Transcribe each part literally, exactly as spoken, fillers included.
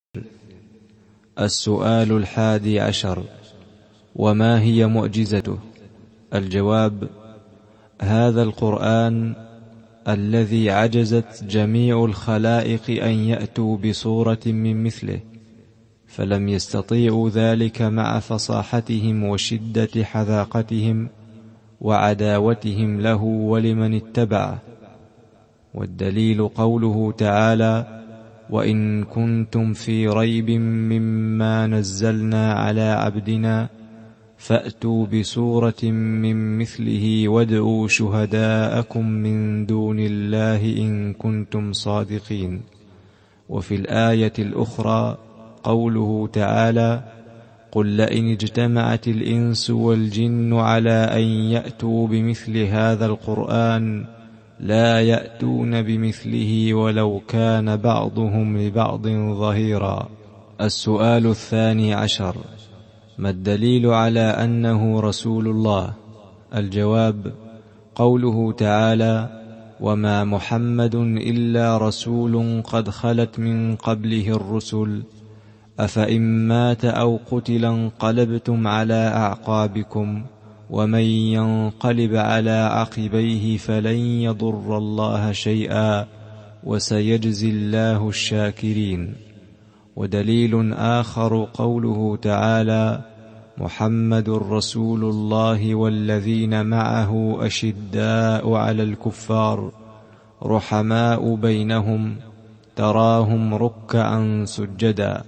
السؤال الحادي عشر: وما هي معجزته؟ الجواب: هذا القرآن الذي عجزت جميع الخلائق أن يأتوا بصورة من مثله، فلم يستطيعوا ذلك مع فصاحتهم وشدة حذاقتهم وعداوتهم له ولمن اتبعه. والدليل قوله تعالى: وإن كنتم في ريب مما نزلنا على عبدنا فأتوا بسورة من مثله وادعوا شهداءكم من دون الله إن كنتم صادقين. وفي الآية الأخرى قوله تعالى: قل لئن اجتمعت الإنس والجن على أن يأتوا بمثل هذا القرآن لا يأتون بمثله ولو كان بعضهم لبعض ظهيرا. السؤال الثاني عشر: ما الدليل على أنه رسول الله؟ الجواب: قوله تعالى: وما محمد إلا رسول قد خلت من قبله الرسل أفإن مات أو قتل انقلبتم على أعقابكم ومن ينقلب على عقبيه فلن يضر الله شيئا وسيجزي الله الشاكرين. ودليل آخر قوله تعالى: محمد رسول الله والذين معه أشداء على الكفار رحماء بينهم تراهم ركعا سجدا.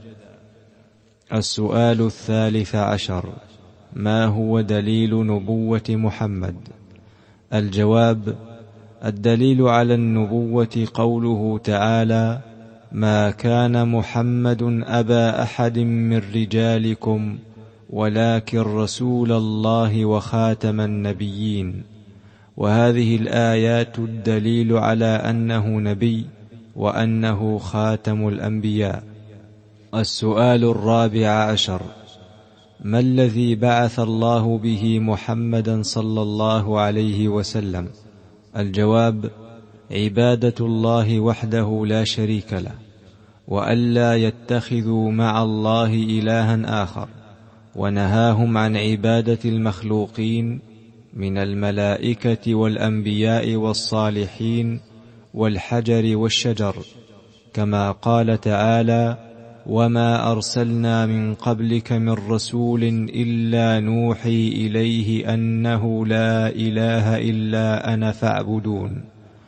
السؤال الثالث عشر: ما هو دليل نبوة محمد؟ الجواب: الدليل على النبوة قوله تعالى: ما كان محمد أبا أحد من رجالكم ولكن رسول الله وخاتم النبيين. وهذه الآيات الدليل على أنه نبي وأنه خاتم الأنبياء. السؤال الرابع عشر: ما الذي بعث الله به محمدا صلى الله عليه وسلم؟ الجواب: عبادة الله وحده لا شريك له، وألا يتخذوا مع الله إلها آخر، ونهاهم عن عبادة المخلوقين من الملائكة والأنبياء والصالحين والحجر والشجر، كما قال تعالى: وما أرسلنا من قبلك من رسول إلا نوحي إليه أنه لا إله إلا أنا فاعبدون.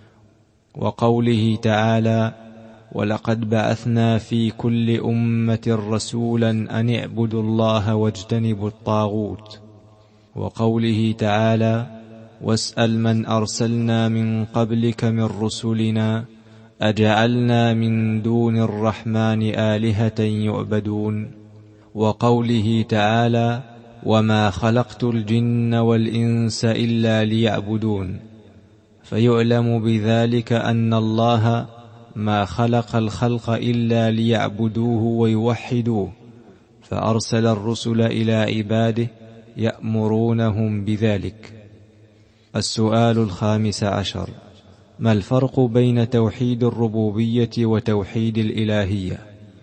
وقوله تعالى: ولقد بعثنا في كل أمة رسولا أن اعبدوا الله واجتنبوا الطاغوت. وقوله تعالى: واسأل من أرسلنا من قبلك من رسلنا أجعلنا من دون الرحمن آلهة يعبدون. وقوله تعالى: وما خلقت الجن والإنس إلا ليعبدون. فيعلم بذلك أن الله ما خلق الخلق إلا ليعبدوه ويوحدوه، فأرسل الرسل إلى عباده يأمرونهم بذلك. السؤال الخامس عشر: ما الفرق بين توحيد الربوبية وتوحيد الإلهية؟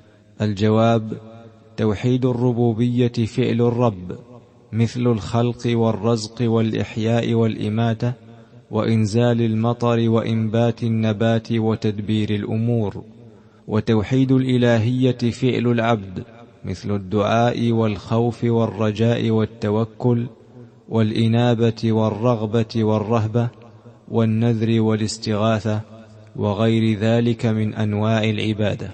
الجواب: توحيد الربوبية فعل الرب مثل الخلق والرزق والإحياء والإماتة وإنزال المطر وإنبات النبات وتدبير الأمور. وتوحيد الإلهية فعل العبد مثل الدعاء والخوف والرجاء والتوكل والإنابة والرغبة والرهبة والنذر والاستغاثة وغير ذلك من أنواع العبادة.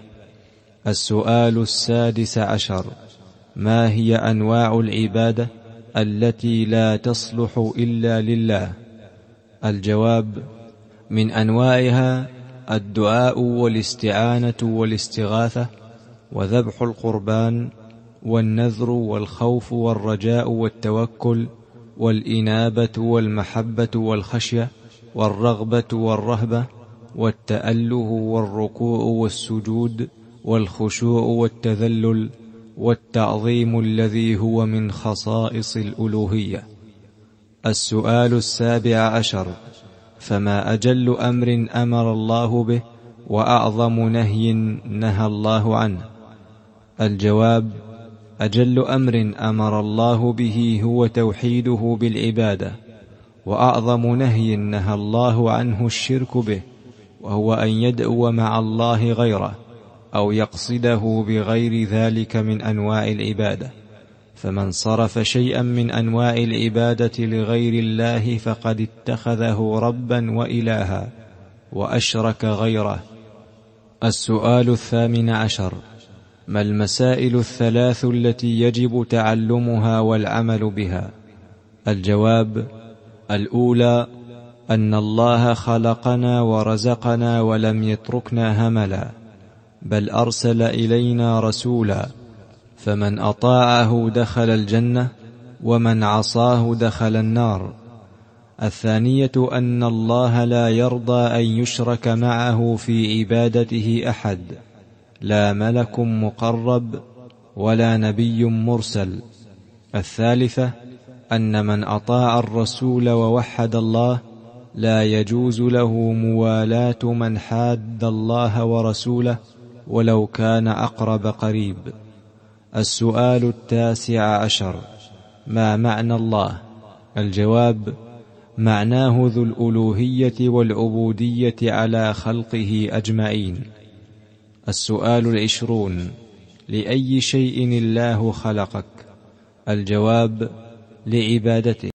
السؤال السادس عشر: ما هي أنواع العبادة التي لا تصلح إلا لله؟ الجواب: من أنواعها الدعاء والاستعانة والاستغاثة وذبح القربان والنذر والخوف والرجاء والتوكل والإنابة والمحبة والخشية والرغبة والرهبة والتأله والركوع والسجود والخشوع والتذلل والتعظيم الذي هو من خصائص الألوهية. السؤال السابع عشر: فما أجل أمر أمر الله به وأعظم نهي نهى الله عنه؟ الجواب: أجل أمر أمر الله به هو توحيده بالعبادة، وأعظم نهي نهى الله عنه الشرك به، وهو أن يدعو مع الله غيره أو يقصده بغير ذلك من أنواع العبادة. فمن صرف شيئا من أنواع العبادة لغير الله فقد اتخذه ربا وإلها وأشرك غيره. السؤال الثامن عشر: ما المسائل الثلاث التي يجب تعلمها والعمل بها؟ الجواب: الأولى أن الله خلقنا ورزقنا ولم يتركنا هملا، بل أرسل إلينا رسولا، فمن أطاعه دخل الجنة ومن عصاه دخل النار. الثانية أن الله لا يرضى أن يشرك معه في عبادته أحد، لا ملك مقرب ولا نبي مرسل. الثالثة أن من أطاع الرسول ووحد الله لا يجوز له موالاة من حاد الله ورسوله ولو كان أقرب قريب. السؤال التاسع عشر: ما معنى الله؟ الجواب: معناه ذو الألوهية والعبودية على خلقه أجمعين. السؤال العشرون: لأي شيء الله خلقك؟ الجواب: لعبادته.